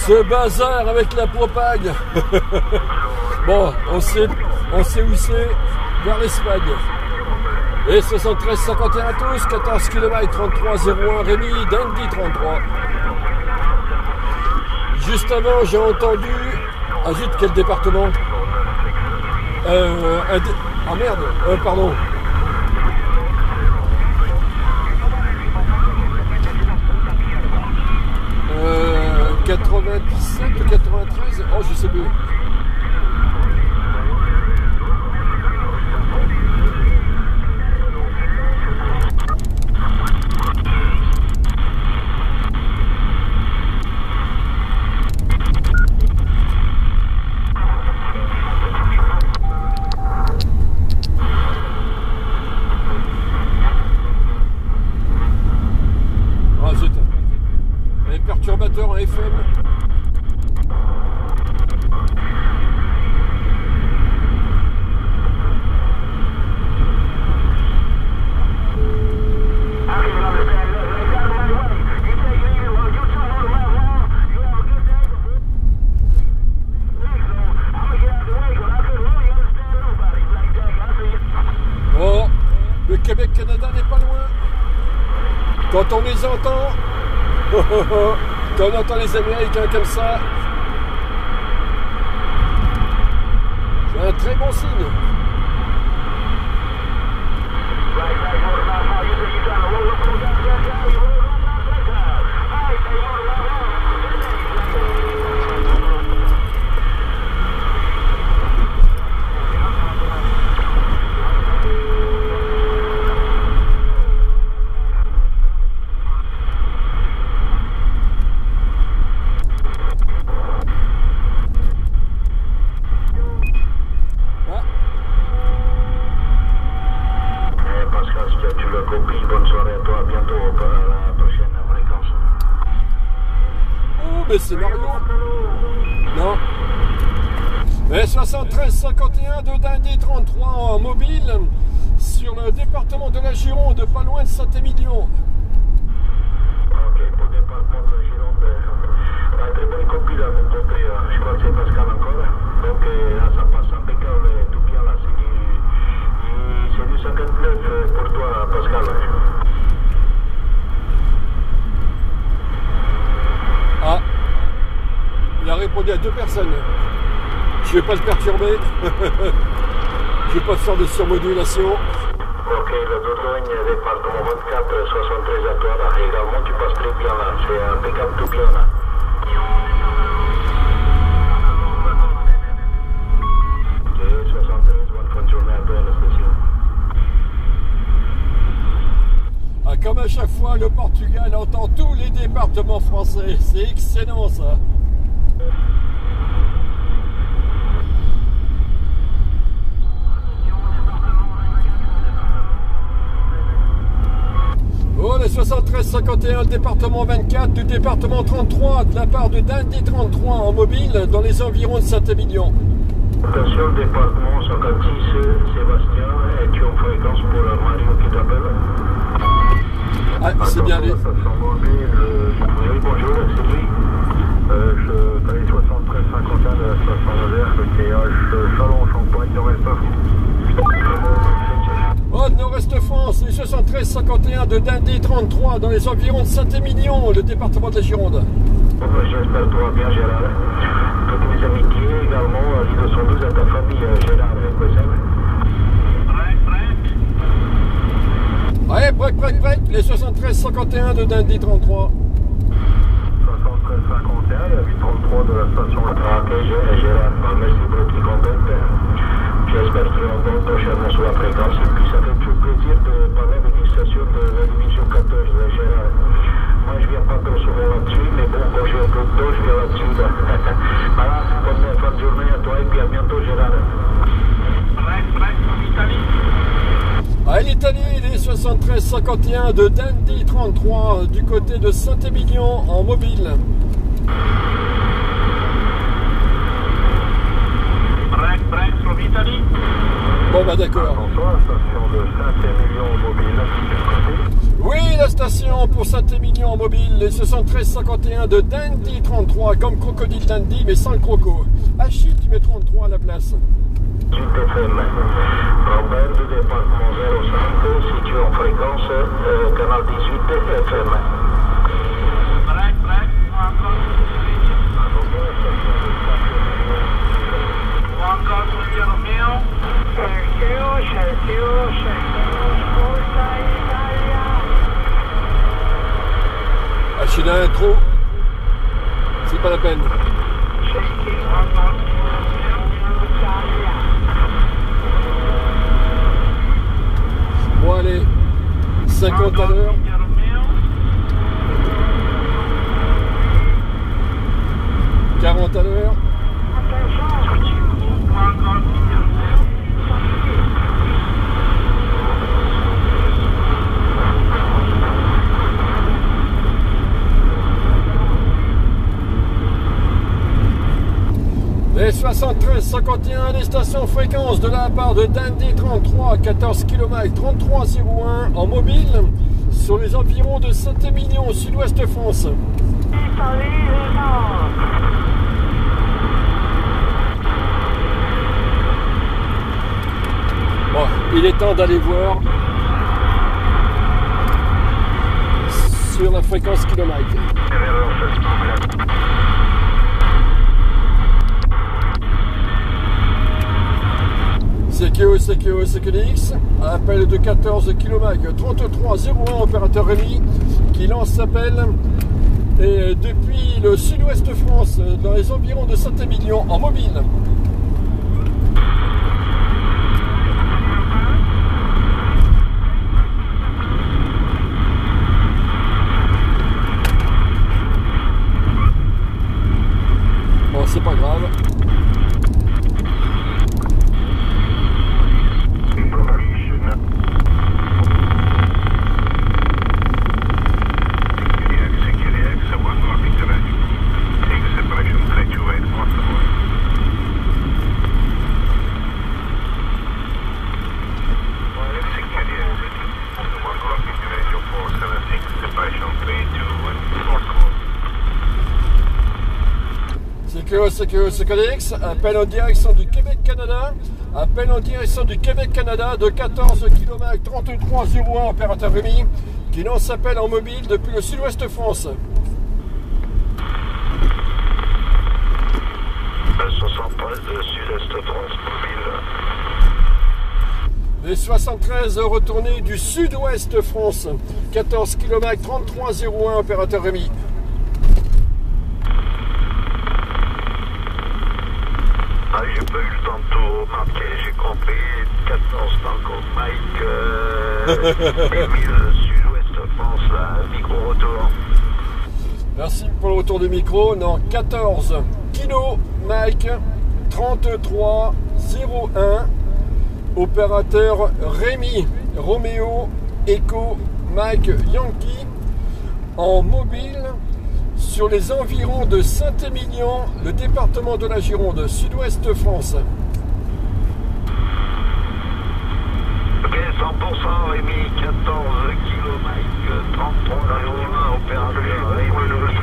Ce bazar avec la propague. Bon, on sait où c'est, vers l'Espagne. Et 73-51 à tous, 14 km 33-01 Rémi, Dundee 33. Juste avant, j'ai entendu... Ah zut, quel département? Ah merde, pardon. Euh, 97 ou 93? Oh, je sais plus. Perturbateur en FM. Oh, le Québec-Canada n'est pas loin. Quand on les entend, quand on entend les Américains comme ça, c'est un très bon signe. C'est Mario. Non. Et 73-51 de Dundee 33 en mobile sur le département de la Gironde, pas loin de Saint-Émilion. Ok, pour le département de la Gironde, très bonne copie là, mon côté, je crois que c'est Pascal encore. Donc là, ça passe impeccable, tout bien là. C'est du 59 pour toi, Pascal. Ah. Il a répondu à 2 personnes. Je vais pas le perturber. Je vais pas faire de surmodulation. Ok, le Dordogne, département 24, 73 à toi là. Également, tu passes très bien là. C'est impeccable tout bien là. Ok, 73, bonne fin de journée à toi à la station. Ah, comme à chaque fois, le Portugal entend tous les départements français. C'est excellent ça. Oh, les 73-51, département 24, du département 33, de la part de Dundee 33 en mobile, dans les environs de Saint-Émilion. Attention, département 56, Sébastien, es-tu en fréquence pour Mario qui t'appelle? Ah, c'est bien les... Oui, bonjour, c'est lui. Je travaille 73-51 de la station Vert, le TH Chalon-Champagne, Nord-Est France. Oh, Nord-Est France, les 73-51 de Dundee 33, dans les environs de Saint-Émilion, le département de la Gironde. J'espère que tout va bien, Gérard. Toutes mes amitiés également, l'île 212 à ta famille, Gérard, Ouais, prêt, les 73-51 de Dundee 33. 73-51, la 833 de la station. Ok, Gérard, merci pour le petit contact. J'espère que l'on prochainement sur la fréquence. Et puis ça fait toujours plaisir de parler avec les stations de la division 14, Gérard. Moi je viens pas trop souvent là-dessus, mais bon, quand j'ai un peu de dos, je viens là-dessus. Voilà, bonne fin de journée à toi et puis à bientôt, Gérard. Ah, l'Italie, les 73-51 de Dundee 33, du côté de Saint-Émilion en mobile. Bon bah d'accord. Bonsoir, station de Saint-Émilion mobile. Oui, la station pour Saint-Émilion en mobile, les 7351 de Dandy 33, comme Crocodile Dandy, mais sans le croco. Hachi, tu mets 33 à la place. FM. Robert du département 05, situé en fréquence, canal 18 FM. Hachi d'intro, c'est pas la peine. Bon allez, 50 à l'heure. 40 à l'heure. Les 73-51 des stations fréquences de la part de Dandy 33, 14 km 3301 en mobile sur les environs de Saint-Émilion, sud-ouest France. Bon, il est temps d'aller voir sur la fréquence kilomètre. CQX, appel de 14 km 3301, opérateur Rémi, qui lance s'appelle depuis le sud-ouest France, dans les environs de Saint-Émilion, en mobile. Bon, c'est pas grave. CQX, appel en direction du Québec-Canada, appel en direction du Québec-Canada de 14 km 3301, opérateur Rémi, qui lance appel en mobile depuis le sud-ouest France. 73 de sud-est France mobile. Les 73 retournés du sud-ouest France, 14 km 3301, opérateur Rémi. J'ai pas eu le temps de tout remarquer, j'ai compris 14 Tango Mike, 1000 sud-ouest France, là, micro-retour. Merci pour le retour du micro. Non, 14 Kilo Mike 3301, opérateur Rémi, Roméo Echo Mike Yankee, en mobile sur les environs de Saint-Émilion, le département de la Gironde, sud-ouest France. Ok, 100% Rémi, 14 km 3301, opérateur Rémi,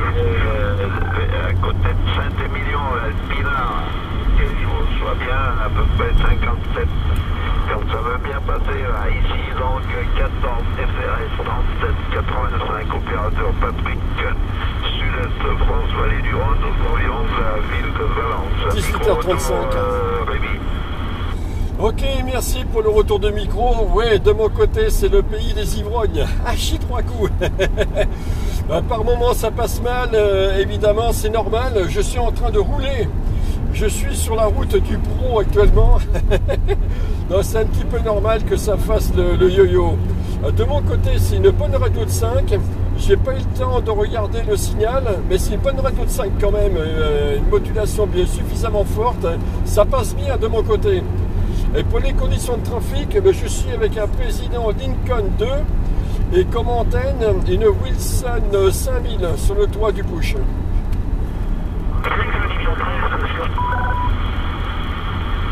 à côté de Saint-Émilion, Pinard, que je sois bien à peu près 57. Quand ça veut bien passer, là, ici donc 14 FRS 3785, opérateur Patrick, sud-est France, vallée du Rhône, aux environs de la ville de Valence. 18h35. Rémi. Ok, merci pour le retour de micro. Ouais, de mon côté, c'est le pays des ivrognes. Hachi 3 coups. Par moments, ça passe mal. Évidemment, c'est normal. Je suis en train de rouler. Je suis sur la route du Pro actuellement. C'est un petit peu normal que ça fasse le yo-yo. De mon côté, c'est une bonne radio de 5. J'ai pas eu le temps de regarder le signal, mais c'est une bonne radio de 5 quand même. Une modulation bien suffisamment forte. Ça passe bien de mon côté. Et pour les conditions de trafic, je suis avec un président Lincoln 2 et comme antenne, une Wilson 5000 sur le toit du push.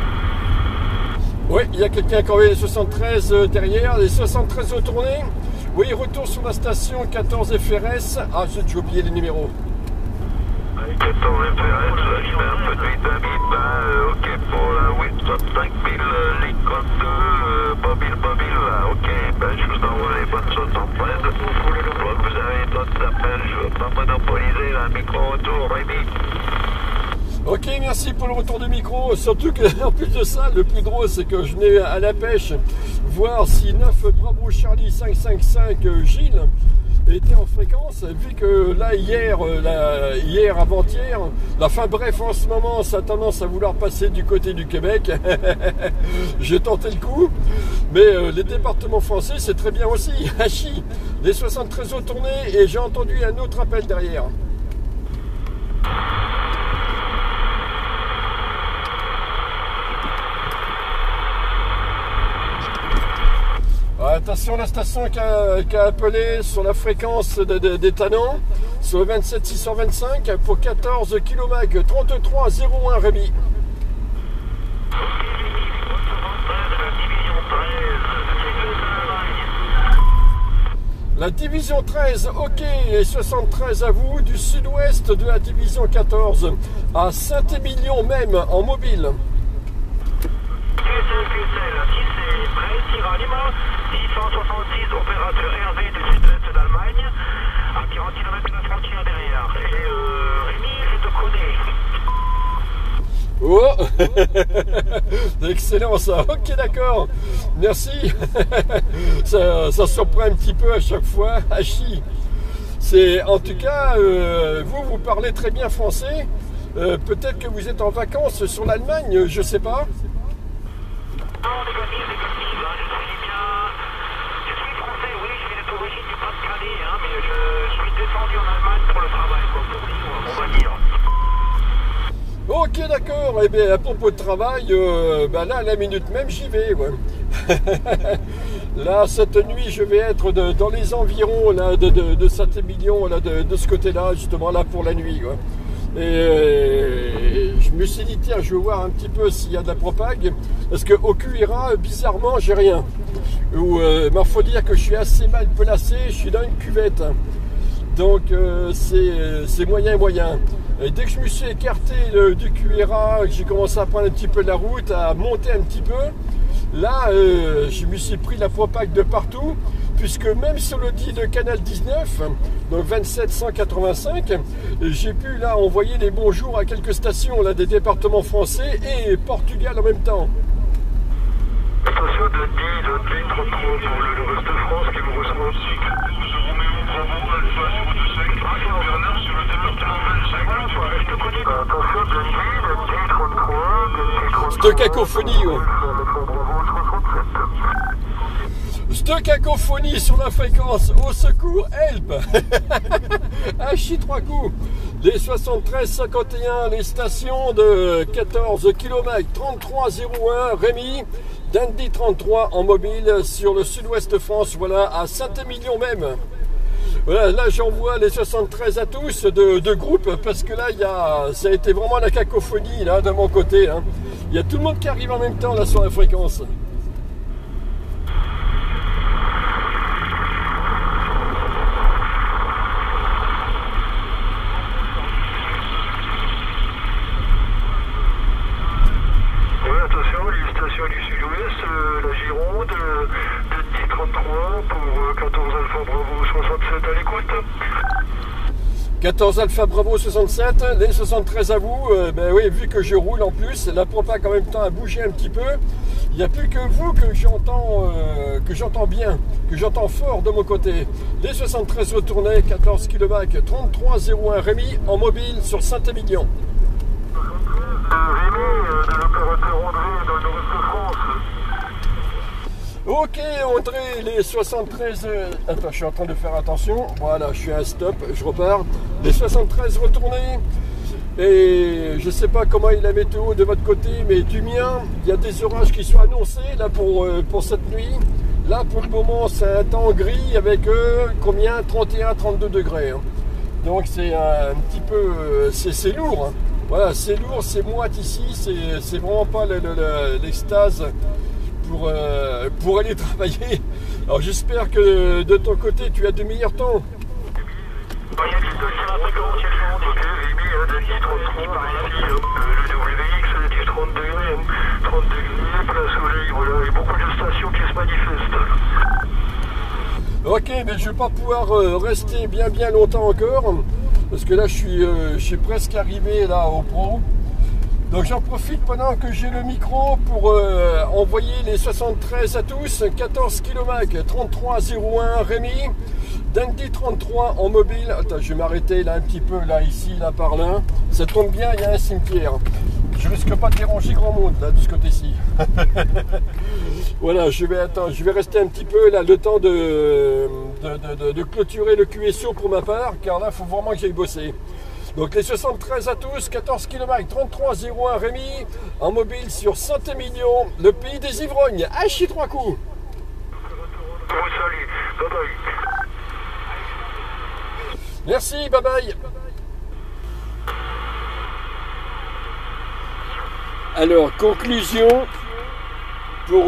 Oui, il y a quelqu'un qui a envoyé les 73 derrière, les 73 retournés. Oui, retour sur la station 14 FRS. Ah, j'ai oublié les numéros. 14 FRS, je mets un peu de vitamine, ok pour la 865 000, Lincoln 2, Mobile, ok, je vous envoie les bonnes choses en presse. Vous avez d'autres appels, je ne veux pas monopoliser la micro-retour, Rémi. Ok, merci pour le retour du micro. Surtout que, en plus de ça, le plus drôle, c'est que je n'ai à la pêche voir si 9 Bravo Charlie 555 Gilles était en fréquence, vu que là, hier, avant-hier, enfin bref, en ce moment, ça a tendance à vouloir passer du côté du Québec. J'ai tenté le coup, mais les départements français, c'est très bien aussi. Hachi, les 73 ont tourné et j'ai entendu un autre appel derrière. Attention, la station qui a appelé sur la fréquence des Tanans, sur le 27 625 pour 14 km 3301 Rémi. La division 13, ok, et 73 à vous, du sud-ouest de la division 14, à Saint-Émilion même, en mobile. Opérateur Hervé du sud-est d'Allemagne, à 40 km de la frontière derrière. Et Rémi, je te connais. Oh, excellent ça, ok d'accord, merci. ça surprend un petit peu à chaque fois, Hachi. C'est, en tout cas, vous parlez très bien français, peut-être que vous êtes en vacances sur l'Allemagne, je sais pas. Non, négatif, je suis bien. Je suis français, oui, je suis d'origine du Pas-de-Calais, mais je suis descendu en Allemagne pour le travail, pour vivre, on va dire. Ok d'accord, et bien à propos de travail, là à la minute même j'y vais. Ouais. Là cette nuit je vais être dans les environs là, de Saint-Émilion, de ce côté-là, justement là pour la nuit. Ouais. Et je me suis dit tiens, je vais voir un petit peu s'il y a de la propague, parce qu'au QRA bizarrement j'ai rien. Il faut dire que je suis assez mal placé, je suis dans une cuvette. Donc c'est moyen. Et dès que je me suis écarté du QRA, que j'ai commencé à prendre un petit peu la route, à monter un petit peu, là je me suis pris la propague de partout, puisque même sur le dit de Canal 19, donc 2785, j'ai pu là envoyer les bonjours à quelques stations là, des départements français et Portugal en même temps. Attention de 10, de 33 pour le reste de France qui vous reçoit aussi. Roméo Bravo Alpha 025, Bernard sur le département 25. Attention de 10, de 33, Cette cacophonie, ouais. Cette cacophonie sur la fréquence, au secours, help. Hachi 3 coups. Les 73-51, les stations de 14 km 3301 Rémi, Dandy 33 en mobile sur le sud-ouest de France, voilà, à Saint-Émilion même. Voilà, là j'envoie les 73 à tous de groupe, parce que là ça a été vraiment la cacophonie là de mon côté. Hein. Il y a tout le monde qui arrive en même temps là sur la fréquence. Du sud-ouest, la Gironde, de 1033 pour 14 Alpha Bravo 67 à l'écoute. 14 Alpha Bravo 67, les 73 à vous, oui, vu que je roule en plus, la propague en même temps a bougé un petit peu. Il n'y a plus que vous que j'entends bien, que j'entends fort de mon côté. Les 73 retournés, 14 km 3301 Rémi en mobile sur Saint-Émilion. Rémi, de l'opérateur André dans le nord-est de France. Ok André, les 73... Attends, je suis en train de faire attention. Voilà, je suis à un stop, je repars. Les 73 retournés. Et je ne sais pas comment est la météo de votre côté, mais du mien, il y a des orages qui sont annoncés là pour cette nuit. Là, pour le moment, c'est un temps gris avec combien 31-32 degrés. Hein. Donc c'est un petit peu... c'est lourd. Hein. Voilà, c'est lourd, c'est moite ici. C'est vraiment pas l'extase pour aller travailler. Alors j'espère que de ton côté tu as de meilleurs temps. Ok, mais je ne vais pas pouvoir rester bien longtemps encore, parce que là je suis presque arrivé là au pro. Donc j'en profite pendant que j'ai le micro pour envoyer les 73 à tous, 14 km 3301 Rémi, Dundee 33 en mobile. Attends, je vais m'arrêter là un petit peu, là, ici, là, par là. Ça tombe bien, il y a un cimetière. Je risque pas de déranger grand monde, là, de ce côté-ci. Voilà, je vais rester un petit peu, là, le temps de clôturer le QSO pour ma part, car là, il faut vraiment que j'aille bosser. Donc les 73 à tous, 14 km 3301 Rémi, en mobile sur Saint-Émilion, le pays des ivrognes. Hachi 3 coups. Merci, bye bye. Alors, conclusion pour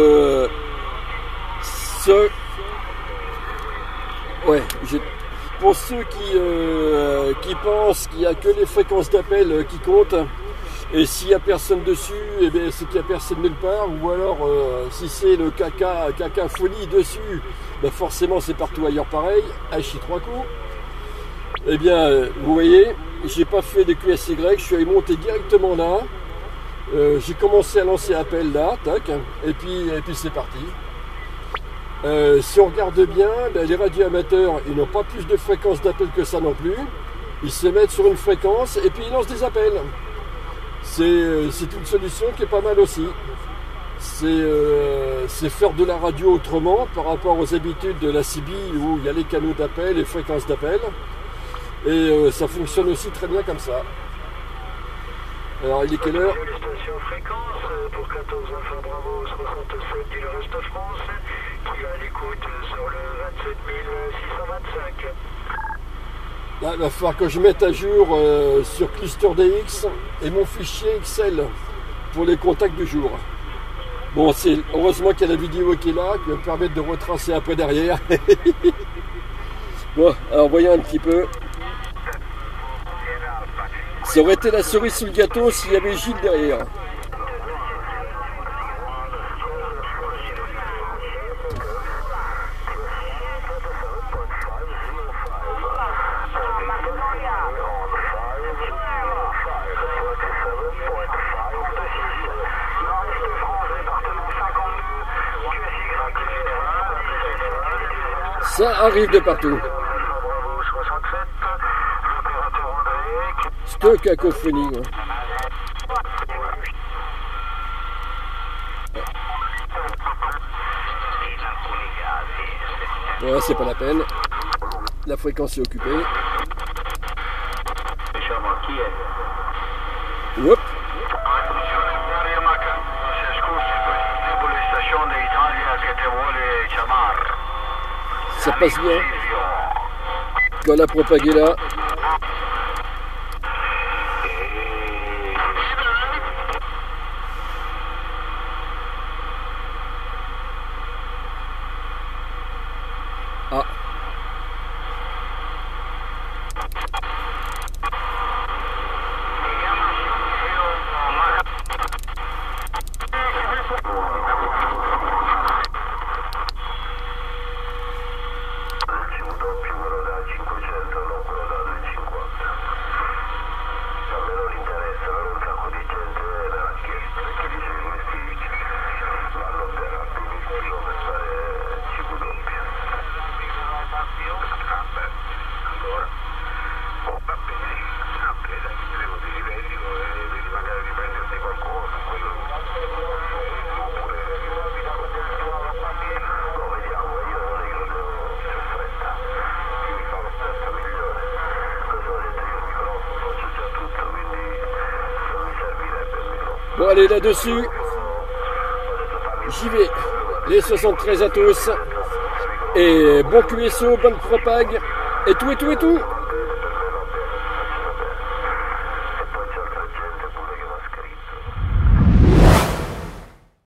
pour ceux qui pensent qu'il n'y a que les fréquences d'appel qui comptent, et s'il n'y a personne dessus, eh bien, c'est qu'il n'y a personne nulle part, ou alors si c'est le caca folie dessus, ben forcément c'est partout ailleurs pareil, hachi 3 coups. Eh bien, vous voyez, j'ai pas fait de QSY, je suis allé monter directement là, j'ai commencé à lancer appel là, tac, et puis c'est parti. Si on regarde bien, ben, les radioamateurs, ils n'ont pas plus de fréquences d'appel que ça non plus. Ils se mettent sur une fréquence et puis ils lancent des appels. C'est une solution qui est pas mal aussi. C'est faire de la radio autrement par rapport aux habitudes de la CB où il y a les canaux d'appel, les fréquences d'appel. Et ça fonctionne aussi très bien comme ça. Alors il est quelle heure? Station fréquence pour 14 Alpha Bravo 67 du reste de France, qui a l'écoute sur le 27 625. Là, il va falloir que je mette à jour sur ClusterDX et mon fichier Excel pour les contacts du jour. Bon, c'est heureusement qu'il y a la vidéo qui est là, qui va me permettre de retracer un peu derrière. Bon, alors voyons un petit peu. Ça aurait été la cerise sur le gâteau s'il y avait Gilles derrière. Ça arrive de partout. Cette cacophonie. Ouais, c'est pas la peine. La fréquence est occupée. Hop. Ça passe bien. Quand la propagée là. Ah. Bon allez là-dessus, j'y vais, les 73 à tous, et bon QSO, bonne propague, et tout.